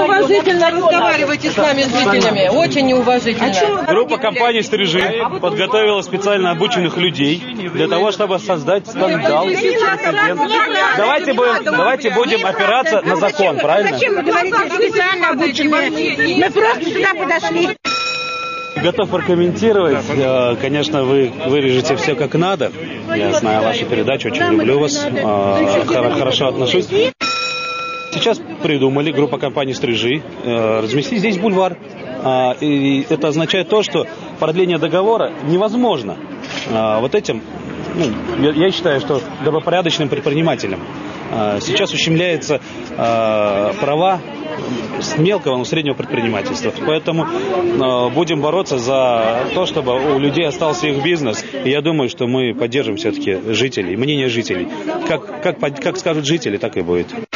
неуважительно разговариваете с нами, с жителями. Очень неуважительно. Группа компании «Стрижи» подготовила специально обученных людей для того, чтобы создать скандал. Давайте будем опираться на закон, правильно? Зачем вы говорите специально обученные? Мы просто сюда подошли. Готов прокомментировать. Конечно, вы вырежете все как надо. Я знаю вашу передачу, очень люблю вас. Хорошо отношусь. Сейчас придумали, группа компании «Стрижи», разместить здесь бульвар. И это означает то, что продление договора невозможно. Вот этим, я считаю, что добропорядочным предпринимателям сейчас ущемляются права с мелкого, но среднего предпринимательства. Поэтому будем бороться за то, чтобы у людей остался их бизнес. И я думаю, что мы поддержим все-таки жителей, мнение жителей. Как скажут жители, так и будет.